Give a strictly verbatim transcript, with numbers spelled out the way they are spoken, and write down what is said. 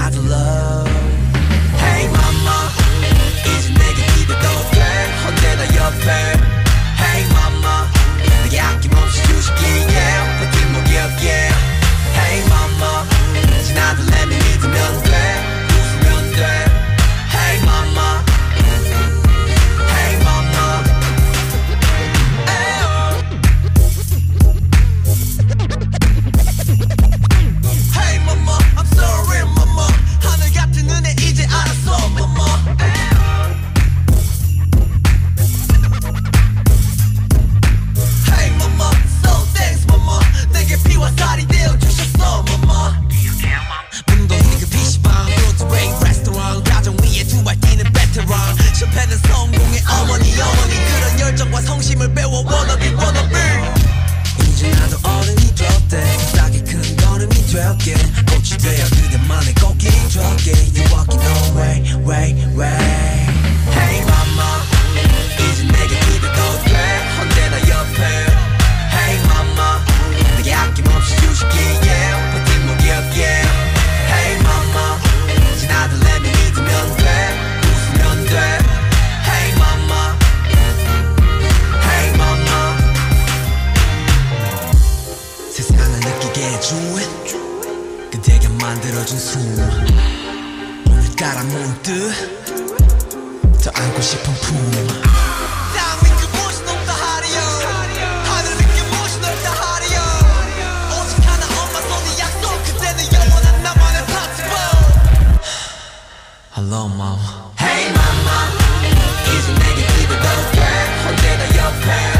another love. Hey mama, 이제 내게 기대도 돼 언제나 옆에. Hey mama, 내게 아낌없이 주시기에 버틴 목욕에. Hey mama, 지나도 let me 믿으면 돼 웃으면 돼. Hey mama, hey mama. Hey mama, I'm sorry mama. 하늘 같은 눈에 이제 알았어 mama. Hey mama, so thanks mama. 내게 피와 살이 되어주셨어 mama. 운동이 그 피시방 로드웨이 레스토랑 가정 위에 두 발 뛰는 베테랑. 실패는 성공의 어머니 어머니 그런 열정과 성심을 배워 wannabe wannabe. 이제 나도 어른이 되었대 싸게 큰 걸음이 되었게 꽃이 되어 그대만의 꽃길이 되었게. You walking away way way. Hey mama, 이제 내게 기대도 돼 언제나 옆에. Hey mama, 내게 아낌없이 주시기에 버틴 목욕에. Hey mama, 지나도 let me 믿으면 돼 웃으면 돼. Hey mama, hey mama. 세상을 느끼게 해준 그대가 만들어준 숨. 오늘따라 문득 더 안고 싶은 품. 땅 위 그곳이 높다 하리요 하늘 위 그곳이 높다 하리요. 오직 하나 엄마 손이 약속 그때는 영원한 나만의 possible. Hello mom. Hey mama, 이제 내게 기대도 돼 언제나 옆에.